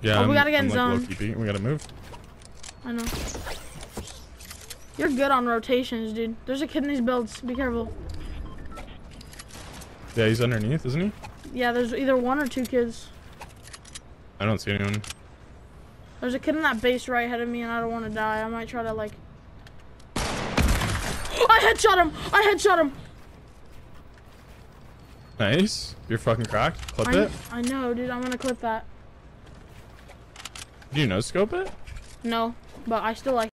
Yeah, oh, we gotta get in like, zone. low-key beat. We gotta move. I know. You're good on rotations, dude. There's a kid in these builds. Be careful. Yeah, he's underneath, isn't he? Yeah, there's either one or two kids. I don't see anyone. There's a kid in that base right ahead of me, and I don't want to die. I might try to, like... I headshot him! I headshot him! Nice. You're fucking cracked. Clip it. I know, dude. I'm gonna clip that. Do you no scope it? No, but I still like